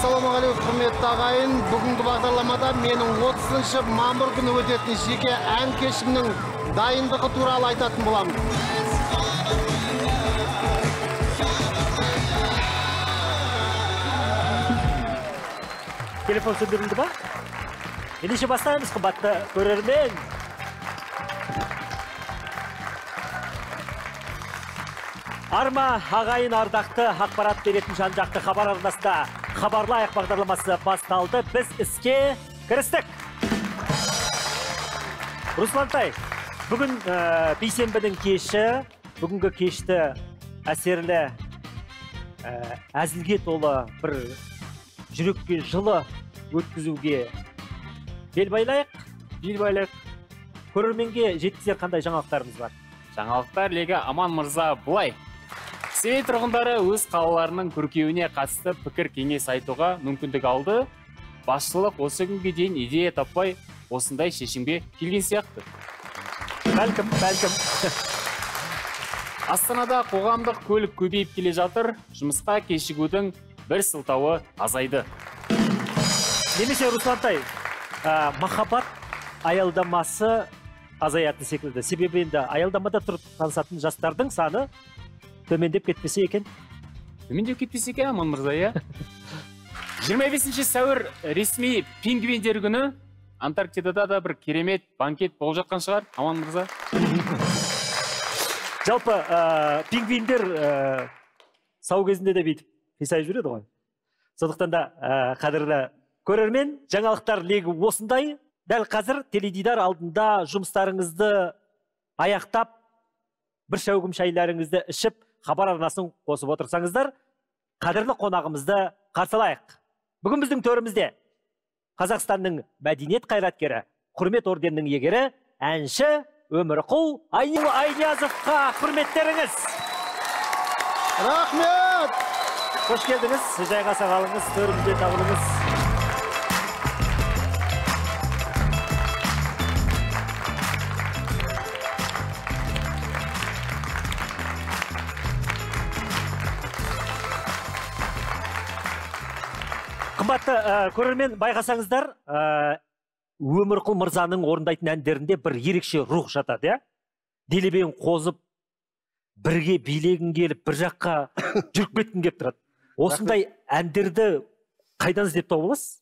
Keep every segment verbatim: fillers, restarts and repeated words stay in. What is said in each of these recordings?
Ассалаумағалейкум, құрметті ағайын. Бүгінгі бағдарламада менің отызыншы мамыр күні өтетін жеке ән кешімнің дайындығы туралы айтатын боламын. Телефон сөндірілді ба? Ендеше бастаймыз, қымбатты көрермен. Арма ағайын ардақты ақпарат беретін жан-жақты хабар арнасында хабарлайық бағдарламасы басталды. Біз іске кірістік. Руслантай, бүгін бейсенбінің кеші, бүгінгі кешті әсерлі, әзілге толы бір жүрекке жылы өткізуге бел байлайық, бел байлайық. Көрерменге жеткізер қандай жаңалықтарымыз бар? Жаңалықтар легі Аман мырза бұлай. Семей тұрғындары өз қалаларының көркеуіне қатысты пікір кеңес айтуға мүмкіндік алды. Басшылық осы күнге дейін идея таппай осындай шешімге келген сияқты. Бәлкім, бәлкім. Астанада қоғамдық көлік көбейіп келе жатыр, жұмысқа кешігудің бір сылтауы азайды. Немесе Руслантай, махаббат аялдамасы азаятын секілді. Себебі енді аялдамада тұрып танысатын жастардың саны төмендеп кетпесе екен. Төмендеп кетпесе екен, Аман мырза, иә? жиырма бесінші сәуір ресми пингвиндер күні Антарктидада да бір керемет банкет болып жатқан шығар, Аман мырза. Жалпы, пингвиндер сау кезінде де бүйтіп қисайып жүреді ғой. Сондықтан да қадірлі көрермен, жаңалықтар легі осындай. Дәл қазір теледидар алдында жұмыстарыңызды аяқтап, бір шәугім шайларыңызды ішіп, хабар арнасын қосып отырсаңыздар, қадірлі қонағымызды қарсылайық. Бүгін біздің төрімізде Қазақстанның мәдениет қайраткері, құрмет орденінің егері, әнші Өмірқұл Айниязовқа құрметтеріңіз. Рахмет! Қош келдіңіз, жайға сағалыңыз, төрімізде табылыңыз. Қымбатты көрермен, байқасаңыздар, Өмірқұл мырзаның орындайтын әндерінде бір ерекше рух жатады, иә? Делебең қозып, бірге билегін келіп, бір жаққа жүріп кеткін келіп тұрады. Осындай әндерді қайдан іздеп тауып аласыз?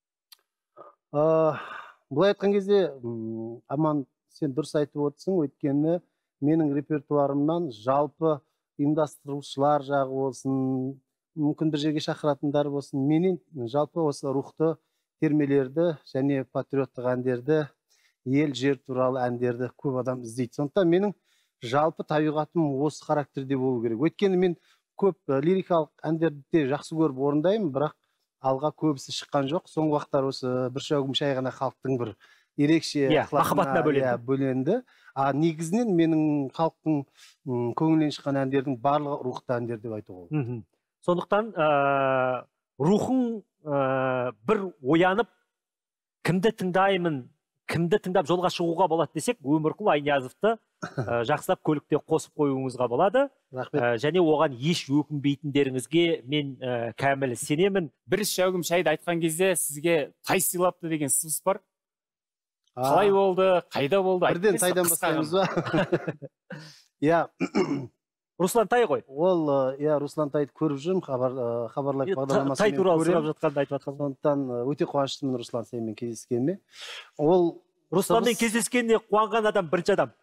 Бұлай айтқан кезде, Аман, сен дұрыс айтып отырсың, өйткені менің репертуарымнан жалпы ұйымдастырушылар жағы болсын, мүмкін бір жерге шақыратындар болсын, менен жалпы осы рухты термелерді және патриоттық әндерді, ел жер туралы әндерді көп адам іздейді. Сондықтан менің жалпы табиғатым осы характерде болу керек. Өйткені мен көп лирикалық әндерді жақсы көріп орындаймын, бірақ алға көбісі шыққан жоқ. Соңғы уақыттар осы бір шәугім шай ғана халықтың бір ерекше махаббатына бөленді. А негізінен менің халықтың көңілінен шыққан әндердің барлығы рухты әндер деп айтуға болады. Сондықтан рухың бір оянып, кімді тыңдаймын, кімді тыңдап жолға шығуға болады десек, Өмірқұл Айниязовты жақсылап көлікте қосып қоюыңызға болады. Және оған еш өкінбейтіндеріңізге мен кәміл сенемін. Бір шәугім шайды айтқан кезде сізге тай сыйлапты деген сөз бар. Қалай болды, қайда болды? Бірден тайдан бастаймыз ба? Иә. Руслантай ғой. Ол, иә, Руслантайды көріп жүрмін, хабарлайып бағдарламасымен Тай туралы сұрап жатқанды айтып жатқан. Сондықтан өте қуаныштымын Руслан сенімен кездескеніме. Ол Русланмен кездескеніне қуанған адам бірінші адам.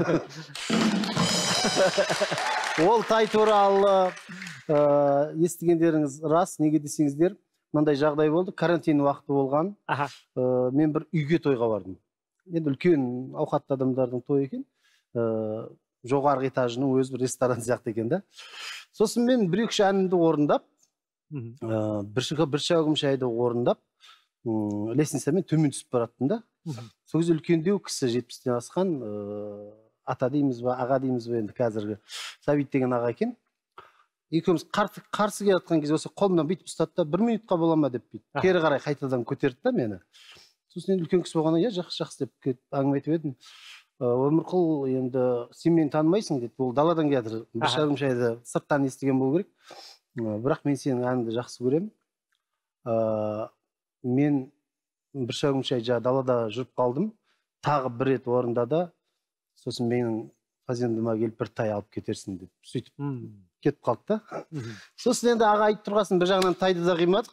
Ол тай туралы естігендеріңіз рас, неге десеңіздер, мынандай жағдай болды, карантин уақыты болған. Мен бір үйге тойға бардым. Енді үлкен ауқатты адамдардың той екен. Жоғарғы этажының өзі бір ресторан сияқты екен да. Сосын мен бір-екі әнімді орындап, бір шәугім шайды орындап, лестницамен төмен түсіп бараттым да. Сол кезде үлкендеу кісі жетпістен асқан, ата дейміз ба, аға дейміз ба, енді қазіргі Сәбит деген аға екен. Екеуміз қарсы келе жатқан кезде осы қолымнан бүйтіп ұстады да, бір минутқа бола ма деп бүйтіп, кері қарай қайтадан көтерді да мені. Сосын енді үлкен кісі болғаннан, иә, жақсы-жақсы деп әңгіме айтып едім. Өмірқұл, енді сен мені танымайсың деді. Ол даладан келатыр. Бір шәугім шайды сырттан естіген болу керек. Бірақ мен сенің әніңді жақсы көремін. мен бір шәугім шай далада жүріп қалдым, тағы бір рет орындады, сосын менің фазендіма келіп бір тай алып кетерсің деп сөйтіп кетіп қалды да. Сосын енді аға айтып тұрғасын, бір жағынан тайды да қимадық.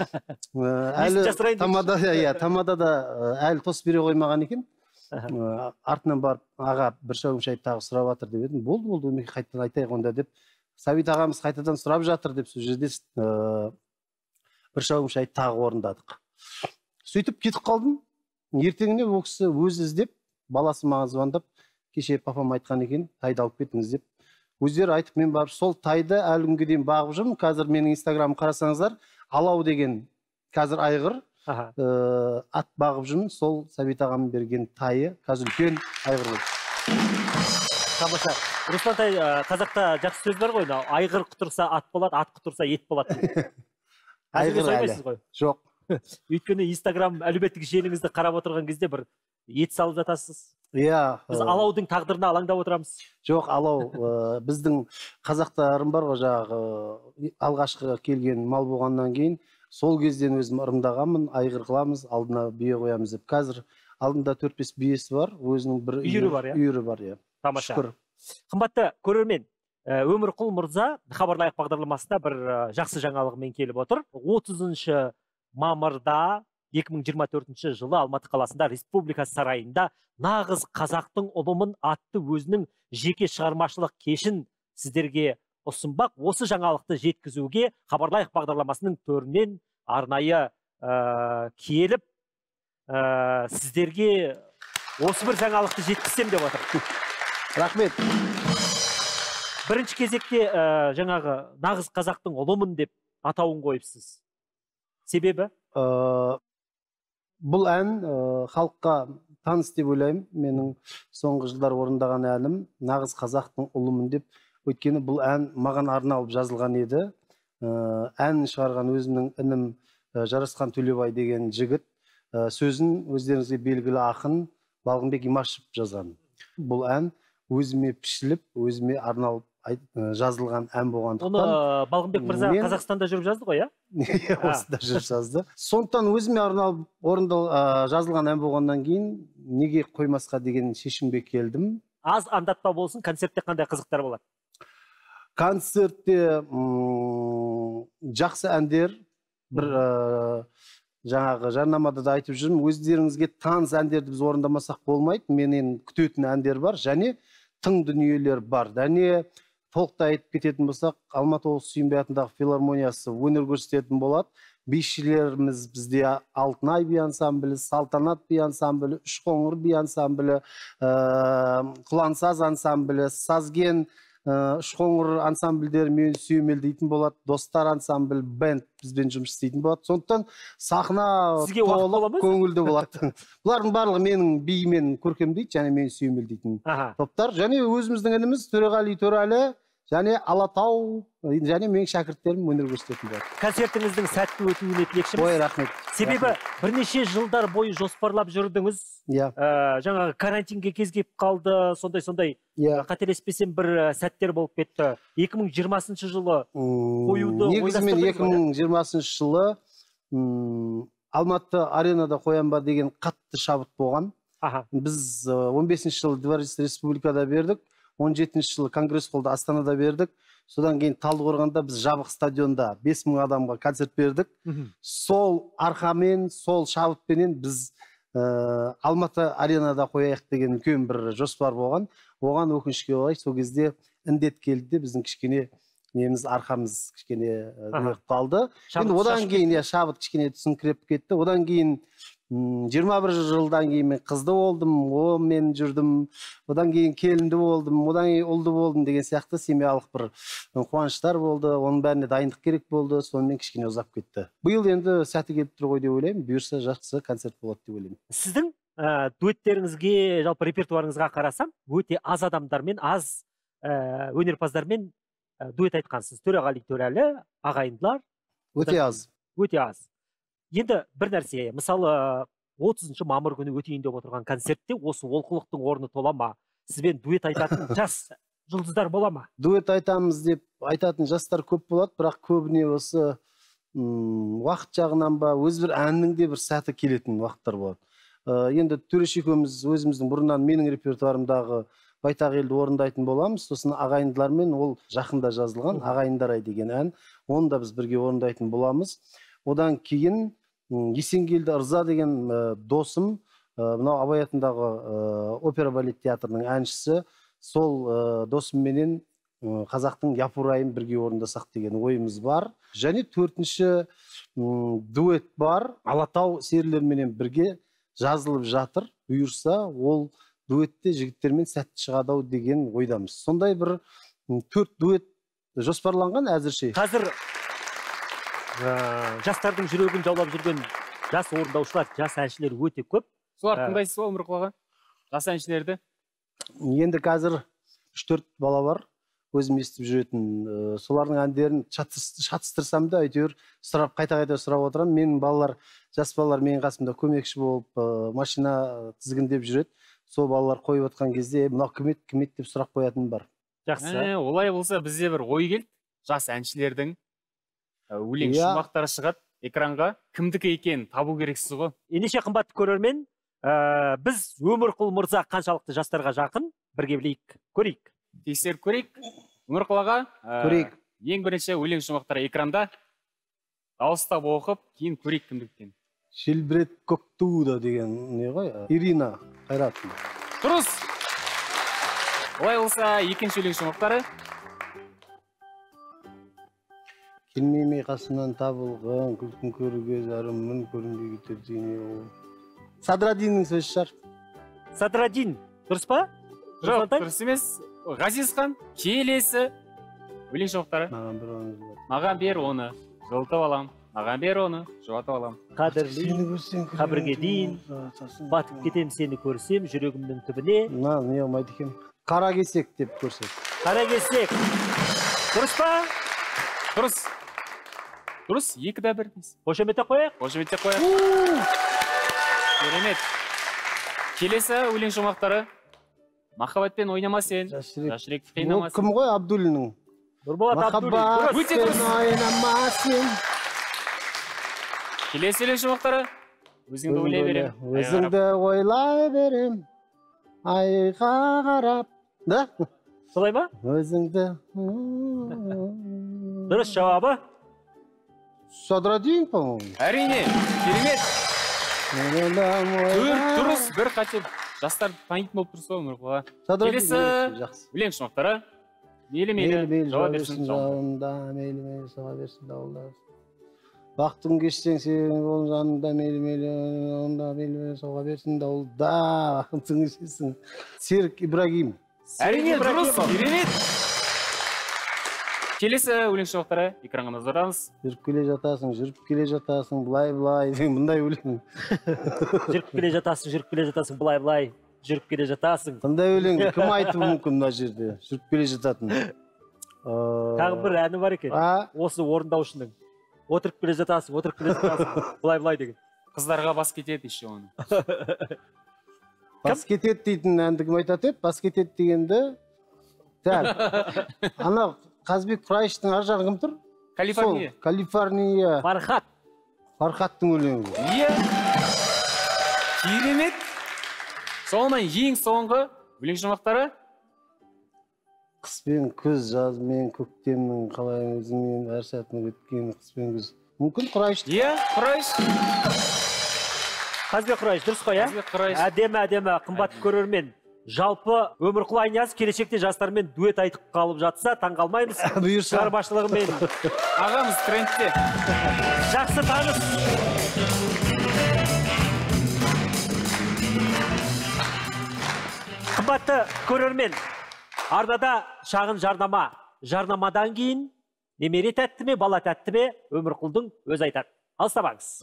Әлі тамада да әлі тос бере қоймаған екен. Артынан барып аға бір шәугім шай тағы сұрап жатыр деп едім. Болды, болды, өмеке қайтадан айтайық онда деп. Сәбит ағамыз қайтадан сұрап жатыр деп сол жерде бір шәугім шай тағы орындадық. Сөйтіп кетіп қалдым. Ертеңіне ол кісі өзі іздеп, баласы маған звондап, кеше папам айтқан екен, тайды алып кетіңіз деп. Өздері айтып, мен барып сол тайды әлі күнге дейін бағып жүрмін. Қазір менің инстаграмым қарасаңыздар, Алау деген қазір айғыр ат бағып жүрмін. Сол Сәбит ағамның берген тайы, қазір үлкен айғыр болды. Тамаша. Руслан тай, қазақта жақсы сөз бар ғой, айғыр құтырса ат болады, ат құтырса ет болады. Айғыр әлі. Жоқ. Өйткені инстаграм әлеуметтік желіңізді қарап отырған кезде бір ет салып жатасыз. Иә. Біз алаудың тағдырына алаңдап отырамыз. Жоқ, алау біздің қазақтарым бар ғой, жаңағы алғашқы келген мал болғаннан кейін сол кезден өзім ырымдағанмын, айғыр қыламыз, алдына бие қоямыз деп. Қазір алдында төрт бес биесі бар, өзінің бір үйірі бар, иә. Үйірі бар, иә. Тамаша. Қымбатты көрермен, Өмірқұл мырза хабарлайық бағдарламасында бір жақсы жаңалығымен келіп отыр. отызыншы мамырда екі мың жиырма төртінші жылы Алматы қаласында Республика сарайында нағыз қазақтың ұлымын атты өзінің жеке шығармашылық кешін сіздерге ұсынбақ. Осы жаңалықты жеткізуге хабарлайық бағдарламасының төрінен арнайы келіп сіздерге осы бір жаңалықты жеткізсем деп отыр. Рахмет. Бірінші кезекте жаңағы нағыз қазақтың ұлымын деп атауын қойыпсыз. Себебі? Бұл ән халыққа таныс деп ойлаймын. Менің соңғы жылдар орындаған әнім нағыз қазақтың ұлымын деп. Өйткені бұл ән маған арналып жазылған еді. Ән шығарған өзімнің інім Жарасқан Төлебай деген жігіт. Сөзін өздеріңізге белгілі ақын Балғынбек Имашев жазған. Бұл ән өзіме пішіліп, өзіме арналып жазылған ән болғандықтан. Оны Балғынбек мырза Қазақстанда жүріп жазды ғой, иә? Осында жүріп жазды. Сондықтан өзіме арналып жазылған ән болғаннан кейін неге қоймасқа деген шешімге келдім. Аз андатпа болсын, концертте қандай қызықтар болады? Концертте жақсы әндер, бір жаңағы жарнамада да айтып жүрмін, өздеріңізге таныс әндерді біз орындамасақ болмайды. Менен күтетін әндер бар, және тың дүниелер бар. Және толықтай айтып кететін болсақ, Алматы облысы Сүйінбай атындағы филармониясы өнер көрсететін болады. Бишілеріміз бізде Алтынай би ансамблі, Салтанат би ансамблі, Үшқоңыр би ансамблі, Құлансаз ансамблі, Сазген, Үшқоңыр ансамбльдерімен сүйемелдейтін болады. Достар ансамбль, бенд бізбен жұмыс істейтін болады. Сондықтан сахна толық көңілді болады. Бұлардың барлығы менің биімен көркемдейді, және мені сүйемелдейтін топтар. Және өзіміздің ініміз Төреғали Төрәлі, және Алатау, және менің шәкірттерім өнер көрсететін болады. Концертіңіздің сәтті өтуіне тілекшіміз. Ой, рахмет. Себебі бірнеше жылдар бойы жоспарлап жүрдіңіз. Жаңағы карантинге кез келіп қалды, сондай-сондай қателеспесем бір сәттер болып кетті. екі мың жиырмасыншы жылы қоюды ойдастырдыңыз ба? Негізімен екі мың жиырмасыншы жылы Алматы аренада қоям ба деген қатты шабыт болған. Біз он бесінші жылы Дворец Республикада бердік. он жетінші жылы Конгресс холлда Астанада бердік. Содан кейін Талдықорғанда біз жабық стадионда бес мың адамға концерт бердік. Сол арқамен, сол шабытпенен біз Алматы аренада қояйық деген үлкен бір жоспар болған. Оған өкінішке орай сол кезде індет келді, біздің кішкене неміз арқамыз кішкене қалды. Енді одан кейін шабыт кішкене түсіңкіреп кетті. Одан кейін жиырма бір жылдан кейін мен қызды болдым, о мен жүрдім, одан кейін келінді болдым, одан кейін ұлды болдым деген сияқты семьялық бір қуаныштар болды. Оның бәріне дайындық керек болды, сонымен кішкене ұзап кетті. Биыл енді сәті келіп тұр ғой деп ойлаймын, бұйырса жақсы концерт болады деп ойлаймын. Сіздің дуэттеріңізге, жалпы репертуарыңызға қарасам, өте аз адамдармен, аз өнерпаздармен дуэт айтқансыз. Төреғали Төрәлі, ағайындылар. Өте аз. Өте аз. Енді бір нәрсе, мысалы отызыншы мамыр күні өтейін деп отырған концертте осы олқылықтың орны тола ма? Сізбен дуэт айтатын жас жұлдыздар бола ма? Дуэт айтамыз деп айтатын жастар көп болады, бірақ көбіне осы уақыт жағынан ба, өз бір әннің де бір сәті келетін уақыттар болады. Енді Төреш екеуміз өзіміздің бұрыннан менің репертуарымдағы Байтақ елді орындайтын боламыз. Сосын ағайындылармен ол жақында жазылған Ағайындар ай деген ән. Оны да біз бірге орындайтын боламыз. Одан кейін Есенгелді Ырза деген досым, мынау Абай атындағы опера балет театрының әншісі, сол досымменен қазақтың Япырайын бірге орындасақ деген ойымыз бар. Және төртінші дуэт бар. Алатау серілерменен бірге жазылып жатыр. Бұйырса, ол дуэтте жігіттермен сәтті шығады деген ойдамыз. Сондай бір төрт дуэт жоспарланған әзірше. Қазір жастардың жүрегін жаулап жүрген жас орындаушылар, жас әншілер өте көп. Солар тыңдайсыз ба Өмірқұл аға? Жас әншілерді? Енді қазір үш төрт бала бар, өзім естіп жүретін. Солардың әндерін шатыстырсам да, әйтеуір сұрап, қайта-қайта сұрап отырам. Менің балалар, жас балалар менің қасымда көмекші болып, машина тізгіндеп жүреді. Сол балалар қойып отқан кезде, мынау кім еді, кім еді деп сұрақ қоятын бар. Жақсы. Олай болса, бізде бір ой келді. Жас әншілердің өлең шумақтары шығады экранға. Кімдікі екен табу керексіз ғой. Ендеше қымбатты көрермен, біз Өмірқұл мырза қаншалықты жастарға жақын, бірге білейік, көрейік. Тексеріп көрейік. Өмірқұл аға, көрейік. Ең бірінші өлең шумақтары экранда. Дауыстап оқып, кейін көрейік кімдіктен. Желбірет көк тууда деген не ғой? Ирина Қайратова. Дұрыс. Олай болса, екінші өлең шумақтары. Келмеймей қасынан табылған, күлкін көруге зарымын, көрінбей кетер деген ол. Садрадиннің сөзі шығар. Садрадин, дұрыс па? Жоқ, дұрыс емес. Ғазизхан, келесі өлең шумақтары. Маған бір оны жылатып. Маған бер оны, жылытып алам. Маған бер оны, жұбатып алам. Қадірлейін, қабірге дейін, батып кетем сені көрсем, жүрегімнің түбіне. На, не алмайды екен. Қара кесек деп көрсек. Қара кесек. Дұрыс па? Дұрыс. Дұрыс, екі да бір. Қошемете қояқ? Қошемете қояқ. Керемет. Келесі өлең шумақтары. Махаббатпен ойнама сен. Жашіректі қинама сен. Ол кім ғой? Абдуллинің. Махаббатпен ойнама сен. Келесі өлең шумақтары. Өзіңді ойлай берем. Өзіңді ойлай берем. Айға қарап. Да? Солай ма? Өзіңді. Дұрыс жауабы? Садрадин, по-моему. Әрине, керемет. Дұрыс, бір қате жастар танитын болып тұрса Өмірқұл аға. Келесі өлең шумақтары. Мейлі-мейлі, жауап берсін жауында, мейлі-мейлі, соға берсін дауылда. Бақтың кешсең сен ол жанында, мейлі-мейлі, онда мейлі-мейлі, соға берсін дауылда. Бақтың кешсең. Серік Ибрагим. Әрине, дұрыс, керемет. Келесі өлең шумақтары экранға назарыңыз. Жүріп келе жатасың, жүріп келе жатасың, былай-былай, бұндай өлең. Жүріп келе жатасың, жүріп келе жатасың, былай-былай, жүріп келе жатасың. Бұндай өлең кім айтуы мүмкін мына жерде? Жүріп келе жататын. Тағы бір әні бар екен. Осы орындаушының. Отырып келе жатасың, отырып келе жатасың, былай-былай деген. Қыздарға бас кетеді еще оны. Бас кетеді дейтін әнді кім айтады еп? Бас кетеді дегенді. Дәл. Ана Қазбек Құрайыштың ар жағы кім тұр? Калифорния. Калифорния. Фархат. Фархаттың өлеңі. Иә. Керемет. Соңынан ең соңғы өлең шумақтары. Қыс пен күз, жаз мен көктемнің қалай өзіңмен әр сәтін өткен қыс пен күз. Мүмкін Құрайыш. Иә, Құрайыш. Қазбек Құрайыш, дұрыс қой, ә? Әдемі, әдемі, қымбатты көрермен. Жалпы Өмірқұл Айнияз келешекте жастармен дуэт айтып қалып жатса, таң қалмаймыз. Бұйырса. Шығармашылығымен. Ағамыз трендте. Жақсы таныс. Қымбатты көрермен, арнада шағын жарнама. Жарнамадан кейін немере тәтті ме, бала тәтті ме, Өмірқұлдың өз айтады. Алыстамаңыз.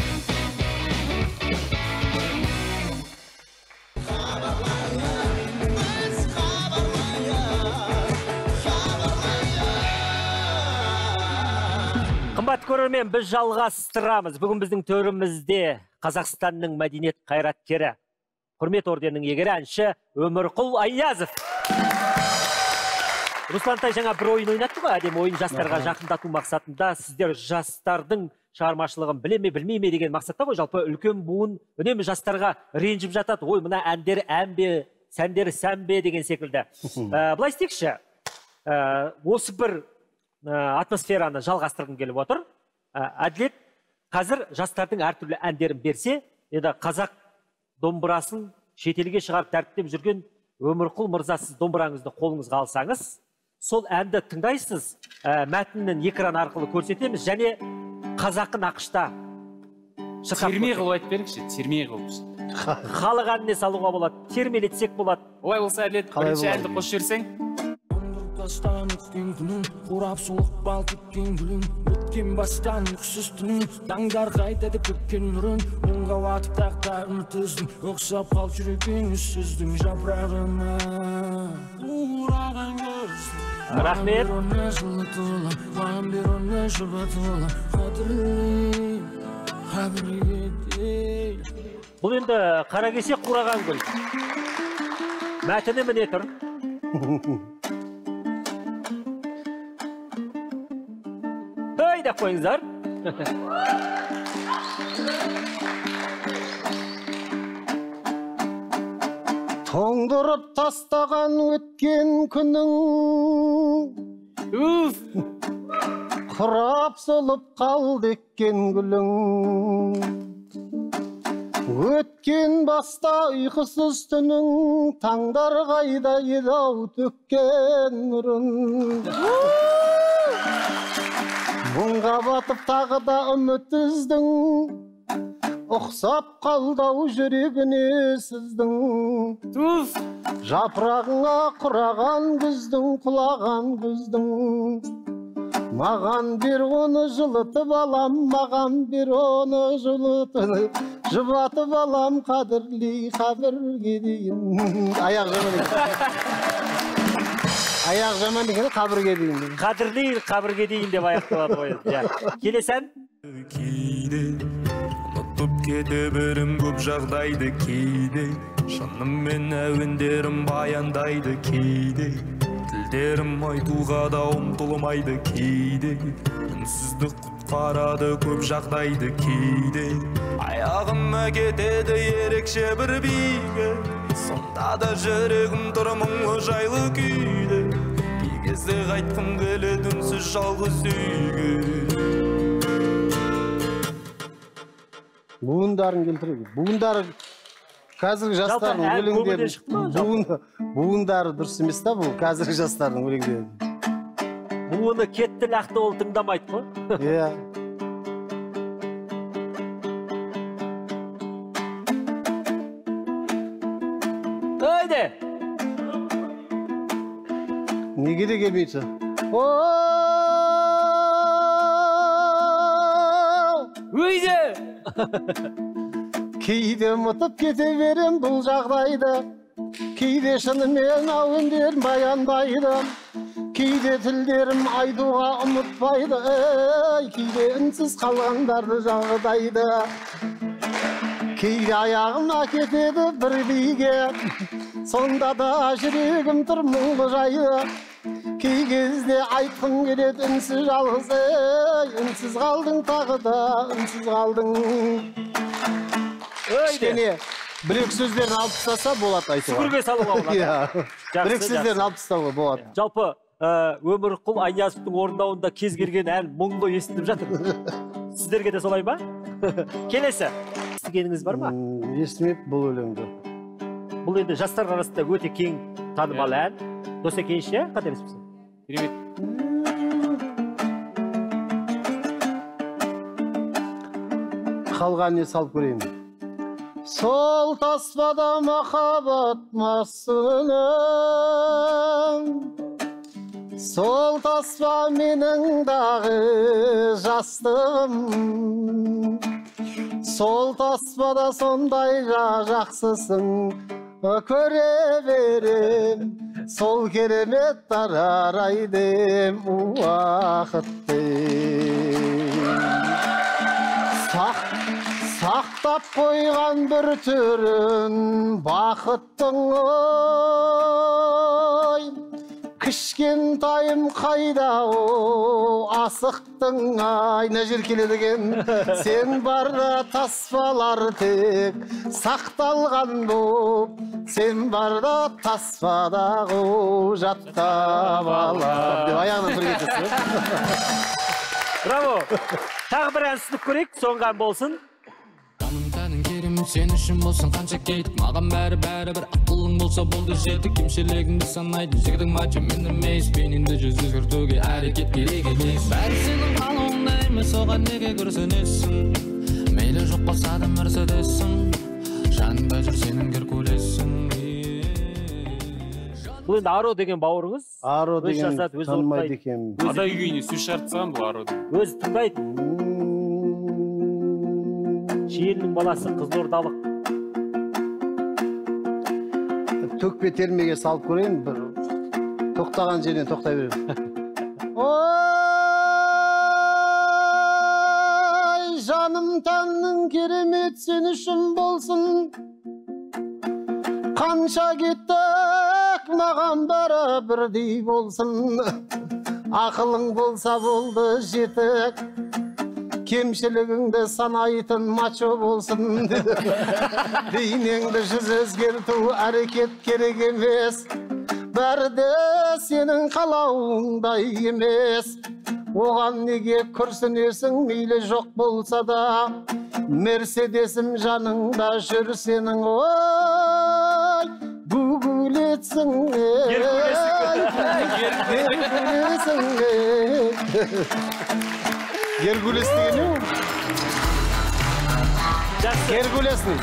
Қымбатты көрермен, біз жалғастырамыз. Бүгін біздің төрімізде Қазақстанның мәдениет қайраткері, құрмет орденінің иегері әнші Өмірқұл Айниязов. Руслантай жаңа бір ойын ойнатты ғой, әдем ойын жастарға жақындату мақсатында. Сіздер жастардың шығармашылығын біле ме, білмей ме деген мақсатта ғой. Жалпы үлкен буын үнемі жастарға ренжіп жатады. Ой, мына әндері әнбе, сәндері сәнбе деген секілді. Былай істейікші, осы бір атмосфераны жалғастырғым келіп отыр. Әділет, қазір жастардың әртүрлі әндерін берсе, еді қазақ домбырасын шетелге шығарып тәріптеп жүрген Өмірқұл мырза, сіз домбыраңызды қолыңызға алсаңыз, сол әнді тыңдайсыз, мәтінін экран арқылы көрсетеміз, және қазақы нақышта терме қылып айтып беріңізші, терме қылып. Халық әніне салуға болады, термелетсек болады. Олай болса, Әділет, бірінші әнді қосып жіберсең. Бастан өткен күнің, қурап сұлық бал кеткен гүлің, өткен бастан ұқсыз түнің, таңдар қайтады көккен нұрын, мұңға уатып тақтарын түздің, ұқсап қал жүрегің үссіздің жапырағына. Ураған көздің, рахмет. оны жылытылы, маған бер оны жұбатылы, қадірлейм, қабірге. Бұл енді қара кесек қураған гүл. Мәтіні міне тұр. Деп қойыңыздар. Тоңдырып тастаған өткен күнің, құрап солып қалды еккен гүлің. Өткен баста ұйқысыз түнің, таңдар қайда еді-ау төккен нұрын. Мұңға батып тағы да үміт үздің, ұқсап қалдау жүрегіне сіздің. Жапырағыңа құраған күздің, құлаған күздің. Маған бер оны жылытып алам, маған бер оны жылытып, жұбатып алам, қадірлей қабірге дейін. Аяқ жаман екен. Аяқ жаман екен, қабірге дейін. Қадірлей қабірге дейін деп аяқталады ғой. Келесен? Кейде ұмытып кете берем көп жағдайды, кейде шынымен әуендерім баяндайды, кейде тілдерім айтуға да ұмтылмайды, кейде үнсіздік құтқарады көп жағдайды, кейде аяғыма кетеді ерекше бір биге, сонда да жүрегім тұр мұңлы жайлы күйде, кей кезде қайтқым келеді үнсіз жалғыз үйге. Буындарын келтіреді. Буындары қазіргі жастардың өлеңдері. Буындары дұрыс емес та, бұл қазіргі жастардың өлеңдері. Буыны кетті лақты ол тыңдамайды ғой. Иә. Өйде! Неге де келмейді? Өйде! Кейде ұмытып кете берем бұл жағдайды, кейде шынымен әуендерім баяндайды, кейде тілдерім айтуға ұмытпайды, кейде үнсіз қалғандарды жағдайды, кейде аяғыма кетеді бір биге, сонда да жүрегім тұр мұңлы жайлы, кей кезде айтқым келеді үнсіз жалғыз, үнсіз қалдың тағы да, үнсіз қалдың. Кішкене бір-екі сөздерін алып тастаса болады айтуға. Сүгірге салуға болады. Бір-екі сөздерін алып тастауға болады. Жалпы Өмірқұл Айниязовтың орындауында кез келген ән мұңлы естіліп жатыр. Сіздерге де солай ма? Келесі. Естігеніңіз бар ма? Естімеп бұл өлеңді. Бұл енді жастар арасында өте кең танымал ән. Досекенше, қателеспесем. Керемет. Қалған не салып көрейін. Сол таспада махаббат масының, сол таспа менің дағы жастығым, сол таспада сондай жақсысың көре берем, сол керемет арайдем уақытты. Сақтап қойған бір түрін бақыттың ой, кішкентайым қайда о асықтың айна жер келеді екен сен барда таспалар тек сақталған боп сен барда таспадағы жаттап алам деп аяғынан бір кетесің. Браво! Тағы бір ән сынып көрейік, соңғы ән болсын. Таным тәнің керемет сен үшін болсын қанша кейдік маған бәрі бәрі бір ақылың болса болды жетті кемшілігіңді санайтын жігдің мачо мен емес бейнеңді жүз өзгертуге әрекет керек емес бәрі сенің қалауыңда емес оған неге күрсінесің мейлі жоқ болса да мерседессің жаныңда жүр сенің геркулессің бұл енді Аро деген бауырыңыз Аро деген танымайды екен адай күйіне сөз шығартсаған бұл Аро өзі тыңдайды Шиелінің баласы қызылордалық. Төкпе термеге салып көрейін, бір тоқтаған жерден тоқтай беремін. Ой, жаным тәннің керемет сен үшін болсын. Қанша кеттік, маған бәрі бірдей болсын. Ақылың болса болды жетік. Кемшілігіңді санайтын мачо болсын. Бейнеңді жүз өзгерту әрекет керек емес. Бәрі де сенің қалауыңдай емес. Оған неге күрсінесің мейлі жоқ болса да. Мерседесім жаныңда жүр сенің ой. Гүгілетсің Гергулесің Гергулес деген не? Гергулесный.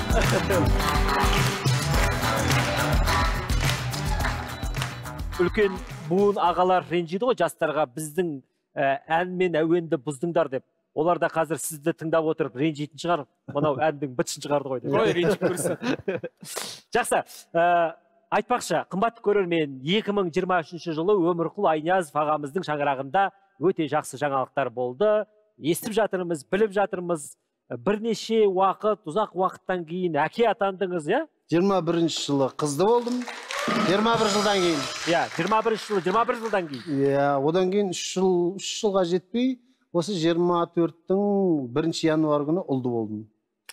Үлкен буын ағалар ренжиді ғой жастарға біздің ән мен әуенді бұздыңдар деп. Олар да қазір сізді тыңдап отырып ренжитін шығар. Мынау әндің бітшін шығарды ғой деп. Ой, ренжіп көрсін. Жақсы. Айтпақшы, қымбатты көрермен, екі мың жиырма үшінші жылы Өмірқұл Айниязов ағамыздың шаңырағында өте жақсы жаңалықтар болды. Естіп жатырмыз, біліп жатырмыз. Бірнеше уақыт, ұзақ уақыттан кейін әке атандыңыз, я? жиырма бірінші жылы қызды болдым. жиырма бір жылдан кейін. Я, жиырма бірінші жылы, жиырма бір жылдан кейін. Я, одан кейін үш жыл, үш жылға жетпей, осы жиырма төрттің бірінші январ күні ұлды болдым.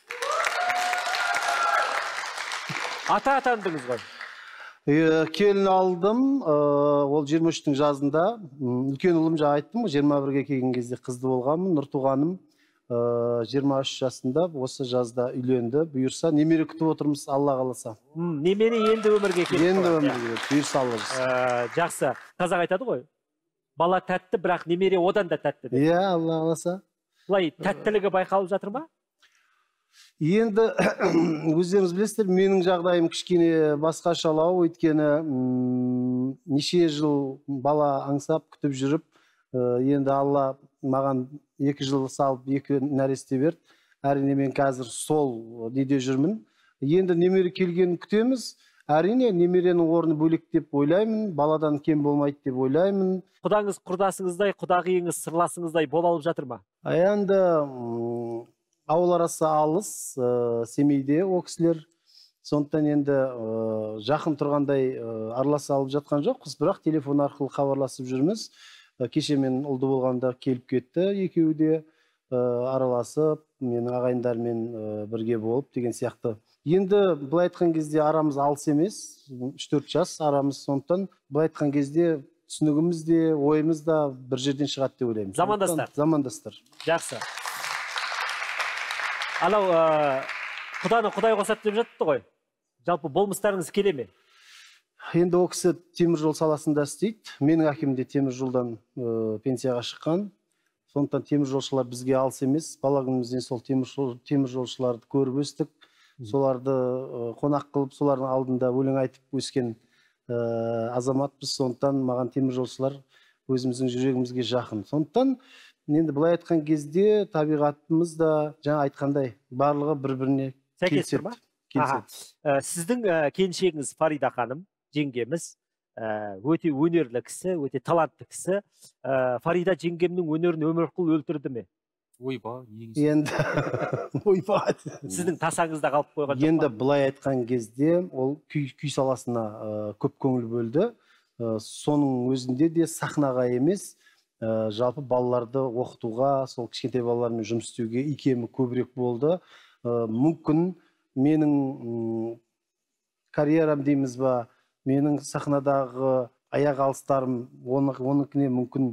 Ата атандыңыз ғой. Келін алдым, ол жиырма үштің жазында. Үлкен ұлым жаңа айттым, жиырма бірге келген кезде қызды болғанмын. Нұртуғаным жиырма үш жасында осы жазда үйленді. Бұйырса, немере күтіп отырмыз, Алла қаласа. Немере енді өмірге келді. Енді өмірге келді, бұйырса Алла. Жақсы. Қазақ айтады ғой. Бала тәтті, бірақ немере одан да тәтті. Иә, Алла қаласа. Бұлай тәттілігі байқалып жатыр ма? Енді өздеріңіз білесіздер, менің жағдайым кішкене басқашалау, өйткені неше жыл бала аңсап күтіп жүріп, енді Алла маған екі жыл салып, екі нәресте берді. Әрине мен қазір сол неде жүрмін. Енді немере келгенін күтеміз. Әрине немеренің орны бөлек деп ойлаймын, баладан кем болмайды деп ойлаймын. Құдаңыз құрдасыңыздай, құдағиыңыз сырласыңыздай бола алып жатыр ма? Енді ауыл арасы алыс, Семейде о кісілер. Сондықтан енді жақын тұрғандай араласа алып жатқан жоқпыз, бірақ телефон арқылы хабарласып жүрміз. Кеше мен ұлды болғанда келіп кетті, екеуі де араласып, менің ағайындармен бірге болып деген сияқты. Енді былай айтқан кезде арамыз алыс емес, үш төрт жас арамыз, сондықтан былай айтқан кезде түсінігіміз де, ойымыз да бір жерден шығады деп ойлаймын. Замандастар. Замандастар. Жақсы. Анау құданы құдай қосады деп жатты ғой. Жалпы болмыстарыңыз келе ме? Енді ол кісі теміржол саласында істейді. Менің әкем де теміржолдан пенсияға шыққан. Сондықтан теміржолшылар бізге алыс емес. Бала күнімізден сол теміржолшыларды көріп өстік. Соларды қонақ қылып, солардың алдында өлең айтып өскен азаматпыз. Сондықтан маған теміржолшылар өзіміздің жүрегімізге жақын. Сондықтан енді былай айтқан кезде табиғатымыз да жаңа айтқандай барлығы бір-біріне келіседі. Сіздің келіншегіңіз Фарида ханым, жеңгеміз, өте өнерлі кісі, өте талантты кісі. Фарида жеңгемнің өнерін Өмірқұл өлтірді ме? Ойба, енді ойба. Сіздің тасаңызда қалып қойған жоқ па? Енді былай айтқан кезде ол күй саласына көп көңіл бөлді. соның өзінде де сахнаға емес, жалпы балаларды оқытуға, сол кішкентай балалармен жұмыс істеуге икемі көбірек болды. Мүмкін менің карьерам дейміз ба, менің сахнадағы аяқ алыстарым, оныкіне мүмкін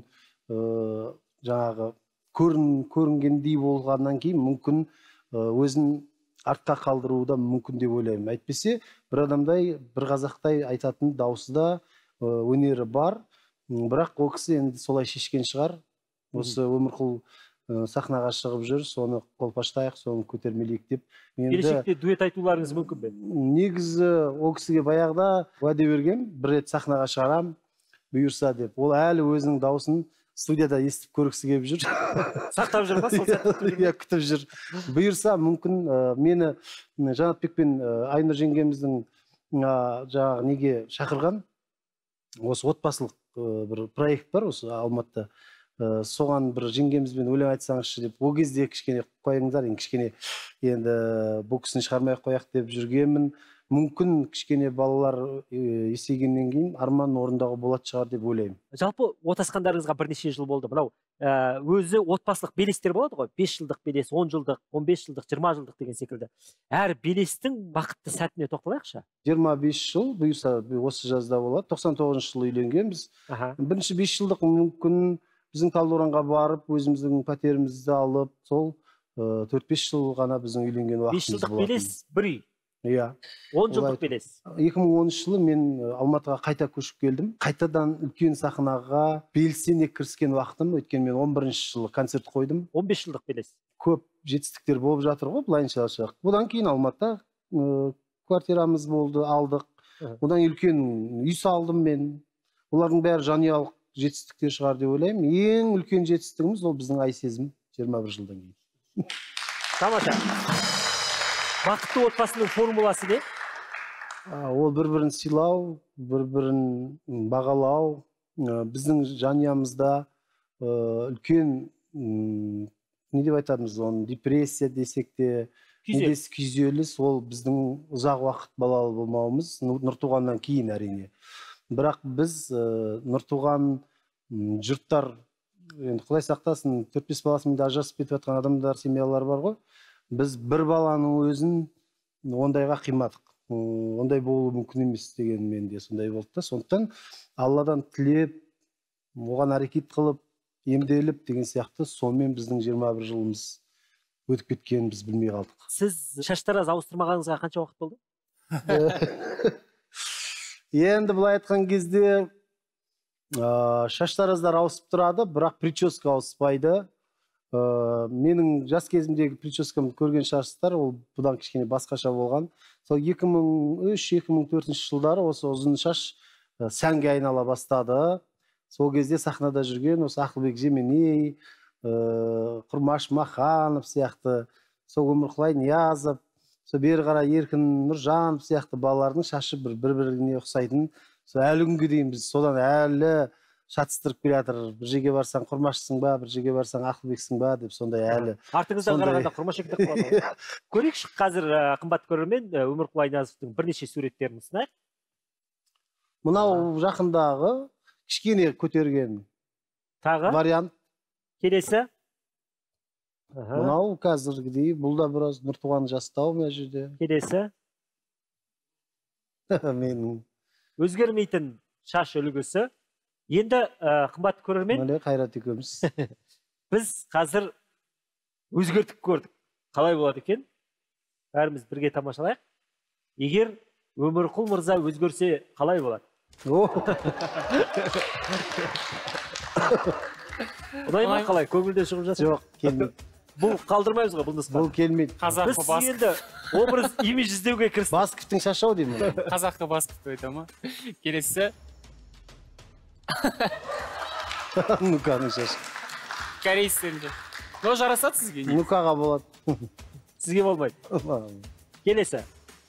жаңағы көрінгендей болғаннан кейін мүмкін өзін артқа қалдыруы да мүмкін деп ойлаймын. Әйтпесе, бір адамдай, бір қазақтай айтатын дауысы да, өнері бар. Бірақ ол кісі енді солай шешкен шығар. Осы Өмірқұл сахнаға шығып жүр, соны қолпаштайық, соны көтермелейік деп. Келешекте дуэт айтуларыңыз мүмкін бе? Негізі ол кісіге баяғыда уәде берген, бір рет сахнаға шығарам, бұйырса деп. Ол әлі өзінің дауысын студияда естіп көргісі келіп жүр. Сақтап жүр ма? Сол сәтті күтіп жүр. Бұйырса мүмкін мені Жанатбек пен Айнұр жеңгеміздің жаңағы неге шақырған, осы отбасылық бір проект бар осы Алматыда. Соған бір жеңгемізбен өлең айтсаңызшы деп, ол кезде кішкене қойыңыздар, енді кішкене енді бұл кісіні шығармай қояқ деп жүргенмін. Мүмкін кішкене балалар есейгеннен кейін арман орындауға болады шығар деп ойлаймын. Жалпы отасқандарыңызға бірнеше жыл болды. Мынау өзі отбасылық белестер болады ғой, бес жылдық белес, он жылдық, он бес жылдық, жиырма жылдық деген секілді. Әр белестің бақытты сәтіне тоқталайықшы. жиырма бес жыл, бұйырса осы жазда болады. тоқсан тоғызыншы жылы үйленгенбіз. Бірінші бес жылдық мүмкін біздің Талдықорғанға барып, өзіміздің пәтерімізді алып, сол төрт бес жыл ғана біздің үйленген уақытымыз бес жылдық белес бір үй. Иә. он жылдық белес. екі мың оныншы жылы мен Алматыға қайта көшіп келдім. Қайтадан үлкен сахнаға белсене кіріскен уақытым, өйткені мен он бірінші жылы концерт қойдым. он бес жылдық белес. Көп жетістіктер болып жатыр ғой, былайынша алсақ. Одан кейін Алматыда квартирамыз болды, алдық. Одан үлкен үй салдым мен. Олардың бәрі жанұялық жетістіктер шығар деп ойлаймын. Ең үлкен жетістігіміз ол біздің Айсезім жиырма бір жылдан кейін. Тамаша. Бақытты отбасының формуласы не? Ол бір-бірін сыйлау, бір-бірін бағалау. Біздің жанұямызда үлкен, не деп айтамыз, оны депрессия десек те, күйзеліс, ол біздің ұзақ уақыт балалы болмауымыз, Нұртуғаннан кейін әрине. Бірақ біз Нұртуған жұрттар, құдай сақтасын, төрт бес баласымен ажырасып кетіп жатқан адамдар, семьялар бар ғой. Біз бір баланың өзін ондайға қимадық. Ондай болуы мүмкін емес деген менде сондай болды да. Сондықтан Алладан тілеп, оған әрекет қылып, емделіп деген сияқты сонымен біздің жиырма бір жылымыз өтіп кеткенін біз білмей қалдық. Сіз шаштараз ауыстырмағаныңызға қанша уақыт болды? Енді былай айтқан кезде шаштараздар ауысып тұрады, бірақ прическа ауыспайды. Менің жас кезімдегі прическамды көрген шығарсыздар, ол бұдан кішкене басқаша болған. Сол екі мың үш екі мың төртінші жылдары осы ұзын шаш сәнге айнала бастады. Сол кезде сахнада жүрген осы Ақылбек Жеменей, Құрмаш Маханов сияқты, сол Өмірқұл Ниязов, сол бері қарай Еркін Нұржанов сияқты балалардың шашы бір-біріне ұқсайтын. Әлі күнге дейін біз содан әлі шатыстырып келе жатыр. Bir жерге барсаң Құрмашсың ба, бір жерге барсаң Ақылбексің ба деп сондай әлі. Артыңыздан қарағанда Құрмаш екітіп қалады. Көрейікші қазір қымбат көрермен Өмірқұл Айниязовтың бірнеше суреттерін ұсынайық. Мынау жақындағы кішкене көтерген тағы вариант. Келесі. Мынау қазіргідей, бұл да біраз Нұртуған жастау мына жерде. Келесі. Менің өзгермейтін шаш үлгісі. Енді қымбат көрермен, Міне Қайрат екеуміз. Біз қазір өзгертіп көрдік. Қалай болады екен? Бәріміз бірге тамашалайық. Егер Өмірқұл мырза өзгерсе қалай болады? Ұнай ма қалай? Көңілде шығып жатыр? Жоқ, келмейді. Бұл қалдырмаймыз ғой бұл нұсқа. Бұл келмейді. Біз енді образ имидж іздеуге кірістік. Баскеттің шашау деймін. Қазаққа баскетті ойта ма? Келесі. Нуканың шашы. Корейстерінде. Но жарасады сізге? Нукаға болады. Сізге болмайды. Келесі.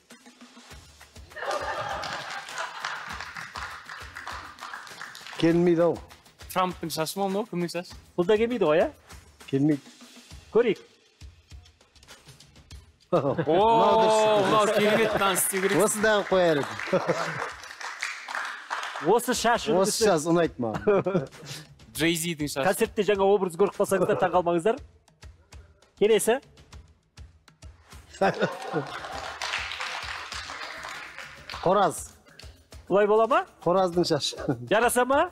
Келмейді ау. Трамптың шашы ма мынау? Кімнің шашы? Бұл да келмейді ғой, ә? Келмейді. Көрейік. Ооо, мынау керемет таныс істеу керек. Осыдағы қояр еді. осы шаш үлгісі. Осы шаш ұнайды маған. Джейзидің шашы. Концертте жаңа образ көріп қалсаңыздар таң қалмаңыздар. Келесі. Қораз. Бұлай бола ма? Қораздың шашы. Жараса ма?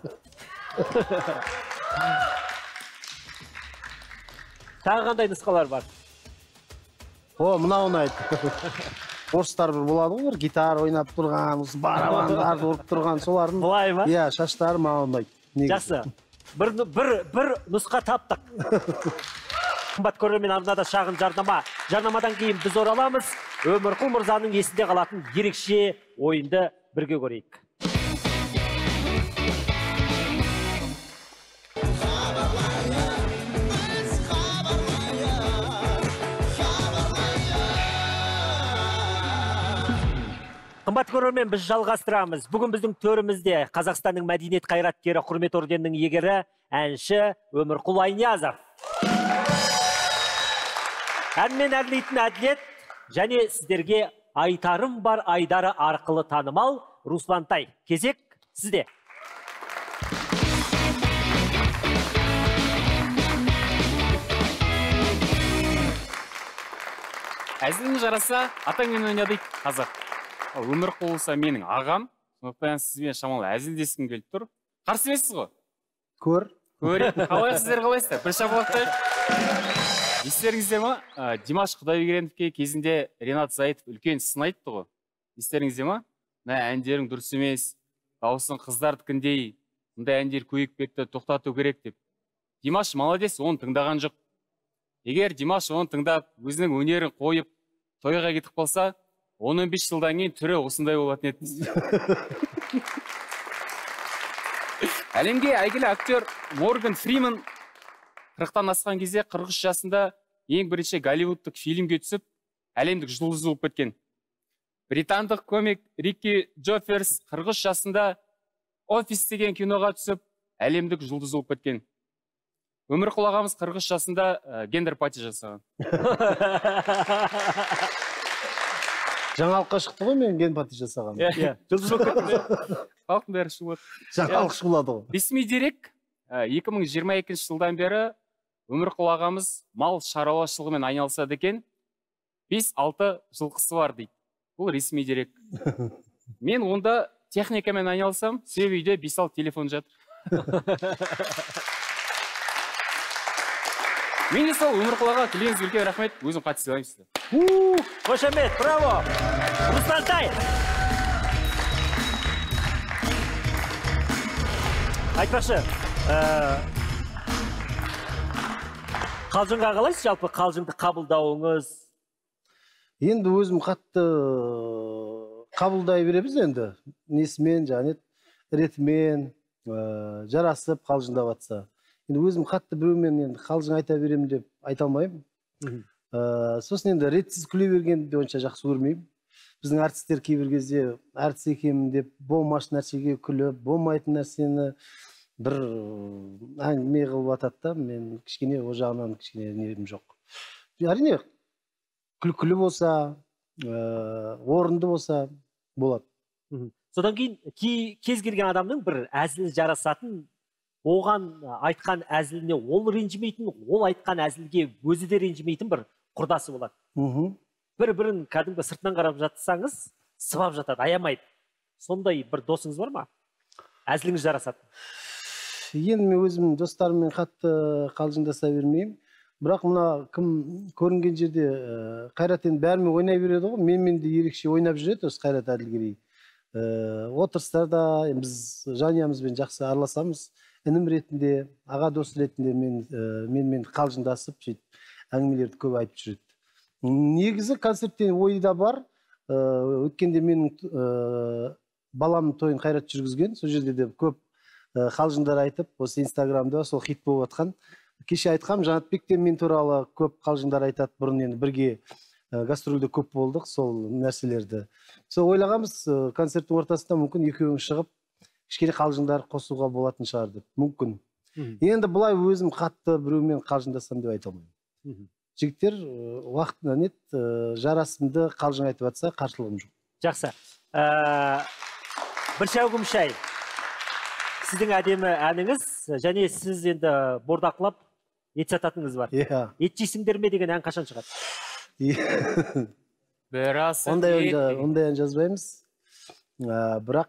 Тағы қандай нұсқалар бар? О, мына ұнайды. Орыстар бір болады ғой, гитара ойнап тұрған, барабандар ұрып тұрған, солардың. Бұлай ма? Иә, шаштары маған ұнайды. Жақсы. Бір бір нұсқа таптық. Қымбат көрермен, арнада шағын жарнама. Жарнамадан кейін біз ораламыз. Өмірқұл мырзаның есінде қалатын ерекше ойынды бірге көрейік. Қымбат көрермен, біз жалғастырамыз. Бүгін біздің төрімізде Қазақстанның мәдениет қайраткері, құрмет орденінің иегері, әнші Өмірқұл Айниязов. Әнмен әрлейтін әділет және сіздерге айтарым бар айдары арқылы танымал Руслантай. Кезек сізде. Әзілің жараса, атаңмен ойна дейді қазақ. Өмірқұл болса менің ағам, сондықтан сізбен шамалы әзілдескім келіп тұр. Қарсы емессіз ғой? Көр. Көрейік. Қалай сіздер қалайсыздар? Бір шапалақтайық. Естеріңізде ма? Димаш Құдайбергеновке кезінде Ренат Зайытов үлкен сын айтты ғой. Естеріңізде ма? Мә, әндерің дұрыс емес, дауысың қыздардікіндей, мұндай әндер көйіп кетті, тоқтату керек деп. Димаш молодец, оны тыңдаған жоқ. Егер Димаш оны тыңдап, өзінің өнерін қойып, тойға кетіп қалса, он он бес жылдан кейін түрі осындай болатын еді. Әлемге әйгілі актер Морган Фриман қырықтан асқан кезде қырық үш жасында ең бірінші голливудтық фильмге түсіп, әлемдік жұлдыз болып кеткен. Британдық комик Рикки Джофферс қырық үш жасында Офис деген киноға түсіп, әлемдік жұлдыз болып кеткен. Өмірқұл ағамыз қырық үш жасында гендер пати жасаған. Жаңалыққа шықты ғой мен ген пати жасаған. Жұлдыз болып кеткен. Халықтың бәрі шулады. Жаңалық шулады ғой. Ресми дерек екі мың жиырма екінші жылдан бері Өмірқұл ағамыз мал шаруашылығымен айналысады екен. бес алты жылқысы бар дейді. Бұл ресми дерек. Мен онда техникамен айналысам, себебі үйде бес алты телефон жатыр. Мен сол Өмірқұл аға тілеңіз үлкен рахмет, өзім қатты сыйлаймын сізді. Қошемет, браво! Руслантай! Айтпақшы, қалжыңға қалайсыз, жалпы қалжыңды қабылдауыңыз? Енді өзім қатты қабылдай береміз енді. Несімен, және ретімен жарасып қалжыңдап атса. Енді өзім қатты біреумен енді қалжың айта беремін деп айта алмаймын. Сосын енді ретсіз күле бергенді онша жақсы көрмеймін. Біздің артистер кейбір кезде артист екенмін деп болмашы нәрсеге күліп, болмайтын нәрсені бір әңгіме қылып атады да, мен кішкене о жағынан кішкене нервім жоқ. Әрине күлкілі болса, орынды болса болады. Содан кейін кез келген адамның бір әзілі жарасатын, оған айтқан әзіліне ол ренжімейтін, ол айтқан әзілге өзі де ренжімейтін бір құрдасы болады. Бір-бірін кәдімгі сыртынан қарап жатсаңыз, сыбап жатады, аямайды. Сондай бір досыңыз бар ма? Әзіліңіз жарасады. Енді мен өзім достарыммен қатты қалжыңдаса бермеймін. Бірақ мына кім көрінген жерде Қайрат енді бәрімен ойнай береді ғой. Менмен де ерекше ойнап жүреді осы Қайрат Әділгерей. Отырыстарда біз жанұямызбен жақсы араласамыз. Інім ретінде, аға дос ретінде менімен қалжыңдасып, әңгімелерді көп айтып жүреді. Негізі концерттен ойы да бар. Өткенде менің баламның тойын Қайрат жүргізген. Сол жерде де көп қалжыңдар айтып, осы инстаграмда сол хит болып атқан. Кеше айтқам, Жанатбектен мен туралы көп қалжыңдар айтады. Бұрын енді бірге гастрольде көп болдық, сол нәрселерді. Сол ойлағанбыз, концерттің ортасында мүмкін екеуің шығып, кішкене қалжыңдар қосуға болатын шығар деп, мүмкін. Енді бұлай өзім қатты біреумен қалжыңдасам деп айта алмаймын. Жігіттер уақытына нет, жарасымды қалжың айтып атса, қарсылығым жоқ. Жақсы. Бір шәугім шай. сіздің әдемі әніңіз, және сіз енді бордақылап ет сататыныңыз бар. Иә. Ет жейсіңдер ме деген ән қашан шығады? Бір асы Ондай ән жазбаймыз. Бірақ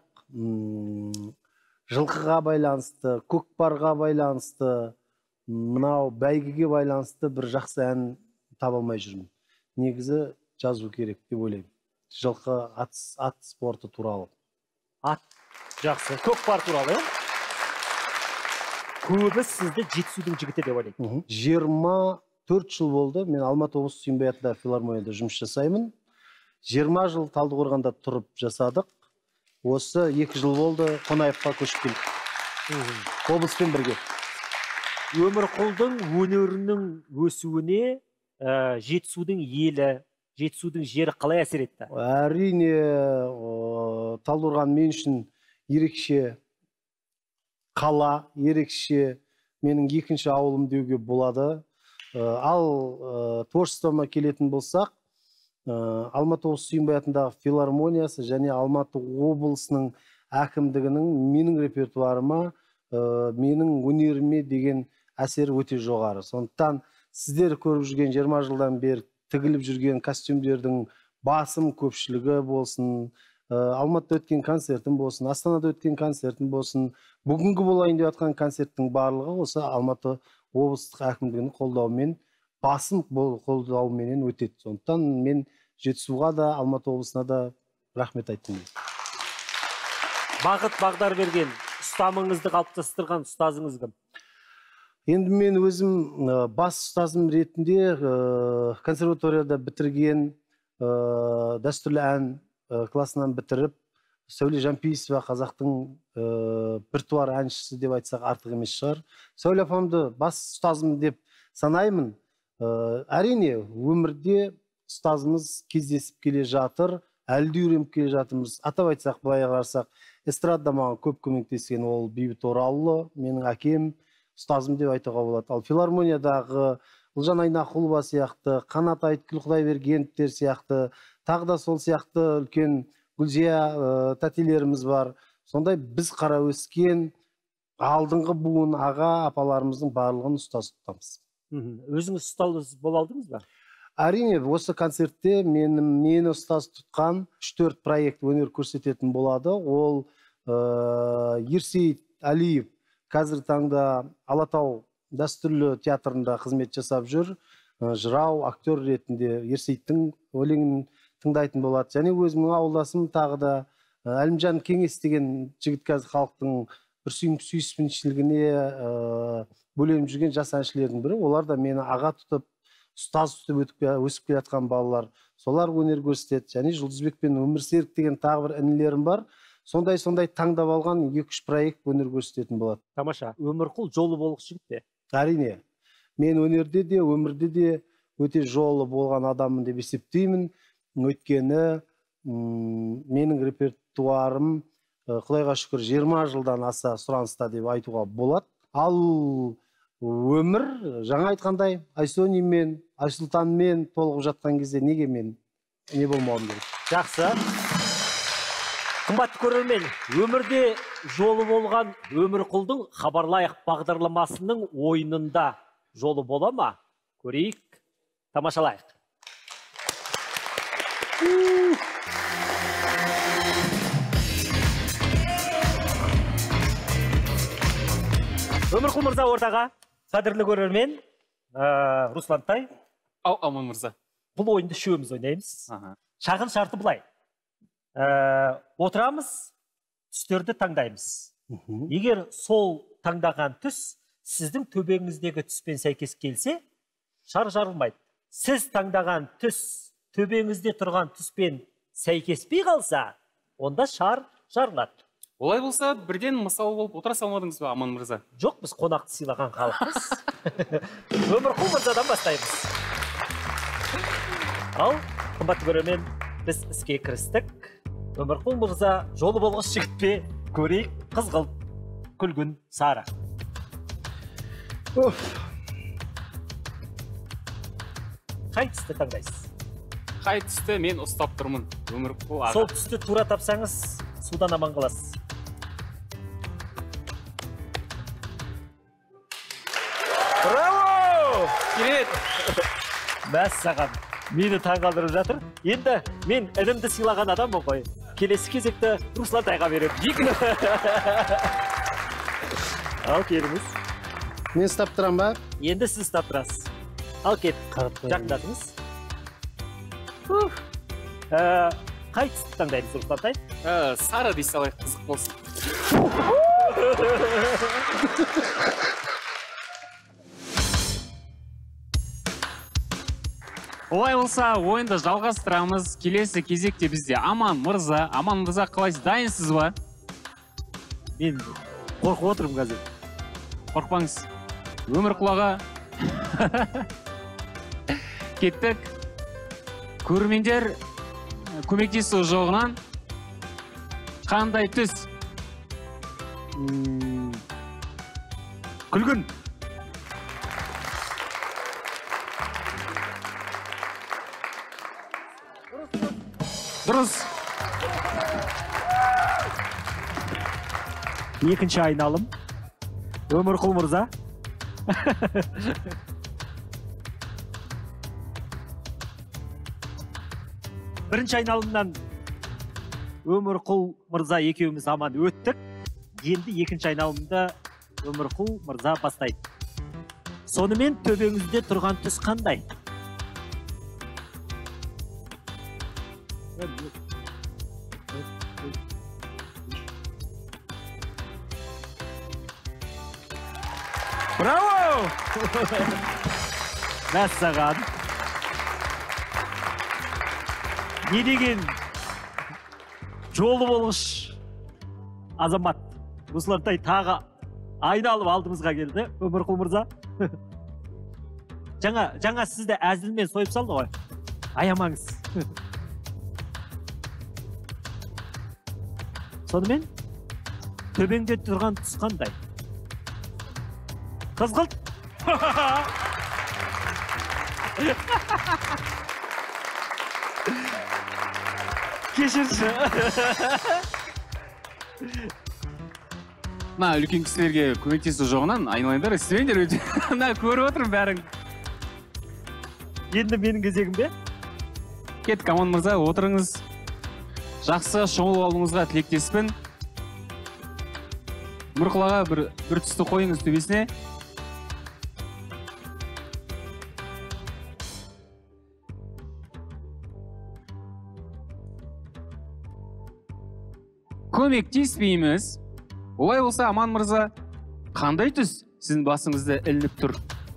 жылқыға байланысты, көкпарға байланысты, мынау бәйгеге байланысты бір жақсы ән таба алмай жүрмін. Негізі жазу керек деп ойлаймын. Жылқы ат спорты туралы. Ат жақсы. Көкпар туралы, е? Көбі сізді жетісудың жігіті деп ойлайды. жиырма төрт жыл болды. Мен Алматы облысы Сүйінбай атындағы филармонияда жұмыс жасаймын. жиырма жыл Талдықорғанда тұрып жасадық. Осы екі жыл болды Қонаевқа көшіп келдік. Облыспен бірге. Өмірқұлдың өнерінің өсуіне жетісудың елі, жетісудың жері қалай әсер етті? Әрине, Талдықорған мен үшін ерекше қала, ерекше менің екінші ауылым деуге болады. Ал творчествома келетін болсақ, Алматы облысы Сүйінбай атындағы филармониясы және Алматы облысының әкімдігінің менің репертуарыма, менің өнеріме деген әсері өте жоғары. Сондықтан сіздер көріп жүрген жиырма жылдан бері тігіліп жүрген костюмдердің басым көпшілігі болсын, Алматыда өткен концертім болсын, Астанада өткен концертім болсын, бүгінгі болайын деп жатқан концерттің барлығы осы Алматы облыстық әкімдігінің қолдауымен, басым қолдауымен өтеді. Сондықтан мен Жетісуға да, Алматы облысына да рахмет айттым. Бағыт бағдар берген, ұстамыңызды қалыптастырған ұстазыңыз кім? Енді мен өзім бас ұстазым ретінде консерваторияда бітірген, дәстүрлі ән классынан бітіріп, Сәуле Жампейісова қазақтың біртуар әншісі деп айтсақ артық емес шығар. Сәуле апамды бас ұстазым деп санаймын. Әрине, өмірде ұстазымыз кездесіп келе жатыр, әлі де үйреніп келе жатырмыз. Атап айтсақ, былай қарасақ, эстрадада маған көп көмектескен ол Бейбіт Оралұлы, менің әкем, ұстазым деп айтуға болады. Ал филармониядағы Ұлжан Айнақұлова сияқты, Қанат Айткүл Құдайбергеновтер сияқты, тағы да сол сияқты үлкен Гүлзия тәтелеріміз бар. Сондай біз қара өскен алдыңғы буын аға апаларымыздың барлығын ұстаз тұтамыз. Өзіңіз ұстаз бола алдыңыз ба? Әрине, осы концертте мені ұстаз тұтқан үш төрт проект өнер көрсететін болады. Ол Ерсейіт Әлиев қазір таңда Алатау дәстүрлі театрында қызмет жасап жүр. Жырау, актер ретінде Ерсейіттің өлеңін тыңдайтын болады. Және өзімнің ауылдасым тағы да Әлімжан Кеңес деген жігіт қазір халықтың бір сүйіспеншілігіне бөленіп жүрген жас әншілердің бірі. Олар да мені аға тұтып, ұстаз тұтып өсіп келе жатқан балалар. Солар өнер көрсетеді. Және Жұлдызбек пен Өмірсерік деген тағы бір інілерім бар. Сондай-сондай таңдап алған екі үш проект өнер көрсететін болады. Тамаша. Өмірқұл жолы болғыш жігіт пе? Әрине. Мен өнерде де, өмірде де өте жолы болған адаммын деп есептеймін. Өйткені менің репертуарым Құдайға шүкір жиырма жылдан аса сұраныста деп айтуға болады. Ал өмір, жаңа айтқандай, Айсонимен, Айсұлтанмен толығып жатқан кезде неге мен не болмауым керек? Жақсы. Қымбатты көрермен, өмірде жолы болған Өмірқұлдың Хабарлайық бағдарламасының ойынында жолы бола ма? Көрейік, тамашалайық. Өмірқұл мырза ортаға, қадірлі көрермен, Руслан Тай. Ау, Аман мырза. Бұл ойынды үшеуміз ойнаймыз. Шағын шарты бұлай. Отырамыз, түстерді таңдаймыз. Егер сол таңдаған түс сіздің төбеңіздегі түспен сәйкес келсе, шар жарылмайды. Сіз таңдаған түс төбеңізде тұрған түспен сәйкеспей қалса, онда шар жарылады. Олай болса, бірден мысал болып отыра салмадыңыз ба, Аман мырза? Жоқ, біз қонақты сыйлаған халықпыз. Өмірқұл мырзадан бастаймыз. Ал, қымбатты көрермен, біз іске кірістік. Өмірқұл мырза жолы болғыш жігіт пе? Көрейік, қызғылт, күлгін, сары. Қай түсті таңдайсыз? Қай түсті мен ұстап тұрмын, Өмірқұл аға. Сол түсті тура тапсаңыз, судан аман қаласыз. Мәссаған, мені таңғалдырып жатыр. Енді мен інімді сыйлаған адаммын ғой. Келесі кезекті Руслан Тайға беремін. Екі. Ал келіңіз. Мен ұстап тұрам ба? Енді сіз ұстап тұрасыз. Ал кет, жақындатыңыз. Қай түсті таңдаймыз, Руслан Тай? Сары дей салайық, қызық болсын. Олай болса, ойынды жалғастырамыз. Келесі кезекте бізде Аман Мырза. Аман Мырза, қалайсыз, дайынсыз ба? Мен қорқып отырмын қазір. Қорқпаңыз. Өмір құлаға. Кеттік. Көрермендер көмектесу жоғынан қандай түс? Күлгін. Дұрыс. Екінші айналым. Өмірқұл Мырза. Бірінші айналымнан Өмірқұл Мырза екеуміз аман өттік. Енді екінші айналымда Өмірқұл Мырза бастайды. Сонымен төбеңізде тұрған түс қандай? Браво! Мәссаған. Не деген жолы болғыш азамат. Руслан Тай тағы айналып алдымызға келді. Өмірқұл Мырза. Жаңа, жаңа сізді әзілмен сойып салды ғой. Аямаңыз. Сонымен, төбеңде тұрған түс қандай? Қызғылт. Кешірші. Мына үлкен кісілерге көмектесу жоғынан айналайындар, істемеңдер өте. Мына көріп отырмын бәрін. Енді менің кезегім бе? Кеттік, Аман Мырза, отырыңыз. Жақсы шомылып алуыңызға тілектеспін. Мұрқылаға бір, бір түсті қойыңыз төбесіне. Көмектеспейміз. Олай болса, Аман Мырза, қандай түс сіздің басыңызда ілініп тұр?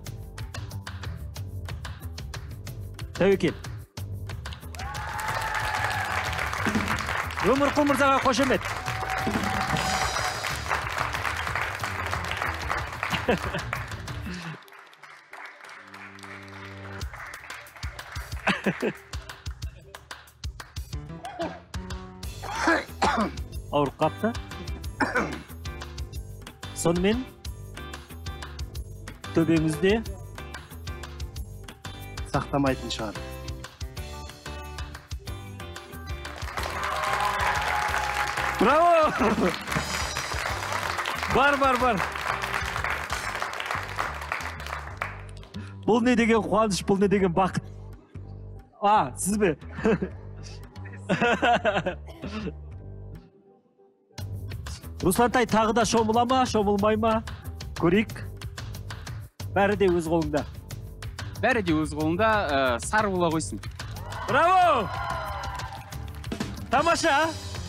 Тәуекел. Өмірқұл Мырзаға қошемет. Ауырып қапты. Сонымен төбеңізде сақтамайтын шығар. Браво! Бар, бар, бар. Бұл не деген қуаныш, бұл не деген бақыт. А, сіз бе? Руслан Тай тағы да шомыла ма, шомылмай ма? Көрейік. Бәрі де өз қолыңда. Бәрі де өз қолында, сары бола қойсын. Браво! Тамаша!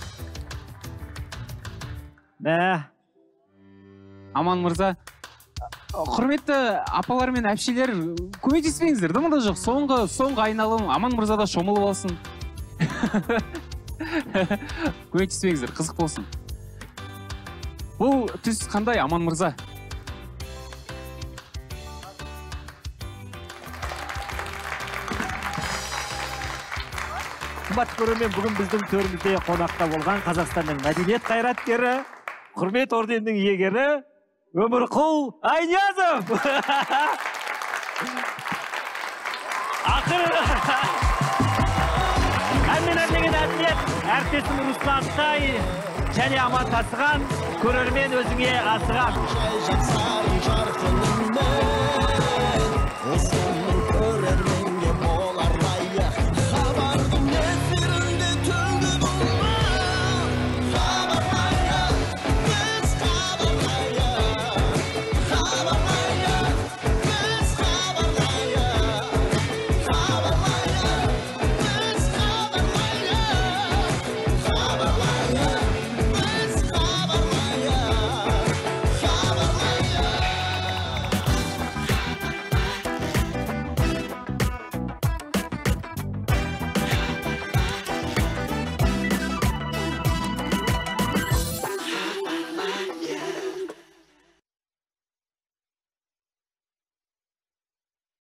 Мә. Аман Мырза, құрметті апалар мен әпшелер, көмектеспеңіздер, дымында жоқ. Соңғы, соңғы айналым Аман Мырза да шомылып алсын. Көмектеспеңіздер, қызық болсын. Бұл түс қандай, Аман Мырза? Қымбатты көрермен, бүгін біздің төрімізде қонақта болған Қазақстанның мәдениет қайраткері, құрмет орденінің иегері Өмірқұл Айниязов. Ақыры әнмен әрлеген әділет, әріптесім Руслан Тай және Аман Тасыған, көрермен өзіңе асыған.